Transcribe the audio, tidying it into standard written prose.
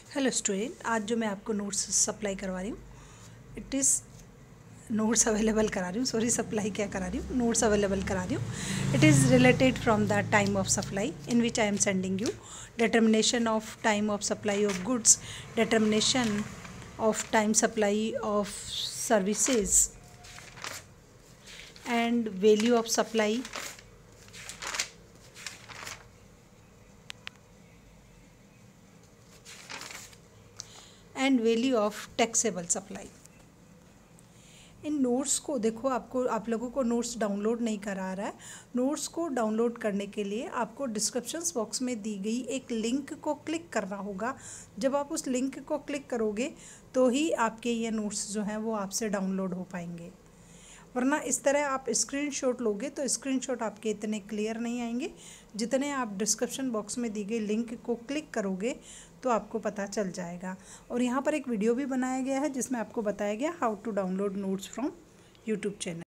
Hello student, आज जो मैं आपको नोट्स सप्लाई करवा रही हूँ, इट इज़ नोट्स अवेलेबल करा रही हूँ, सॉरी सप्लाई क्या करा रही हूँ, नोट्स अवेलेबल करा रही हूँ। It is related from the time of supply in which I am sending you determination of time of supply of goods, determination of time supply of services and value of supply and value of taxable supply. इन notes को देखो, आप लोगों को notes download नहीं करा रहा है। नोट्स को डाउनलोड करने के लिए आपको डिस्क्रिप्शन बॉक्स में दी गई एक लिंक को क्लिक करना होगा। जब आप उस लिंक को क्लिक करोगे तो ही आपके ये नोट्स जो हैं वो आपसे डाउनलोड हो पाएंगे, वरना इस तरह आप स्क्रीनशॉट लोगे तो स्क्रीनशॉट आपके इतने क्लियर नहीं आएंगे जितने आप डिस्क्रिप्शन बॉक्स में दी गई लिंक को क्लिक करोगे तो आपको पता चल जाएगा। और यहाँ पर एक वीडियो भी बनाया गया है जिसमें आपको बताया गया how to download notes from YouTube channel.